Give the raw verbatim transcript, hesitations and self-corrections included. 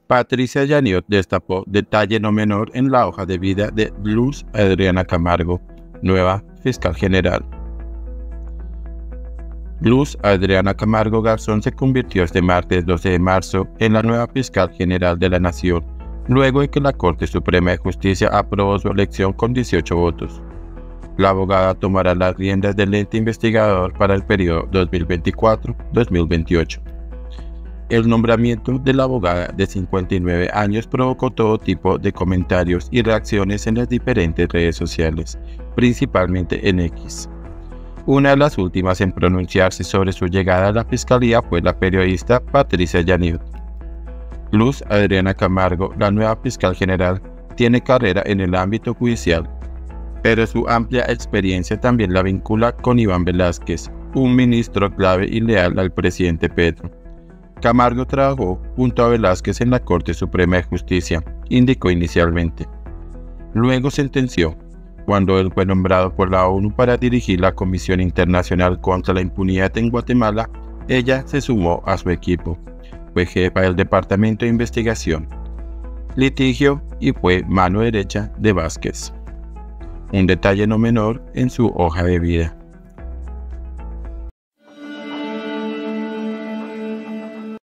Patricia Yaniot destapó detalle no menor en la hoja de vida de Luz Adriana Camargo, nueva fiscal general. Luz Adriana Camargo Garzón se convirtió este martes doce de marzo en la nueva fiscal general de la Nación, luego de que la Corte Suprema de Justicia aprobó su elección con dieciocho votos. La abogada tomará las riendas del ente investigador para el periodo dos mil veinticuatro a dos mil veintiocho. El nombramiento de la abogada de cincuenta y nueve años provocó todo tipo de comentarios y reacciones en las diferentes redes sociales, principalmente en X. Una de las últimas en pronunciarse sobre su llegada a la fiscalía fue la periodista Patricia Yaniot. Luz Adriana Camargo, la nueva fiscal general, tiene carrera en el ámbito judicial, pero su amplia experiencia también la vincula con Iván Velásquez, un ministro clave y leal al presidente Petro. Camargo trabajó junto a Velásquez en la Corte Suprema de Justicia, indicó inicialmente. Luego sentenció, cuando él fue nombrado por la ONU para dirigir la Comisión Internacional contra la Impunidad en Guatemala, ella se sumó a su equipo. Fue jefa del Departamento de Investigación, Litigio y fue mano derecha de Vázquez. Un detalle no menor en su hoja de vida.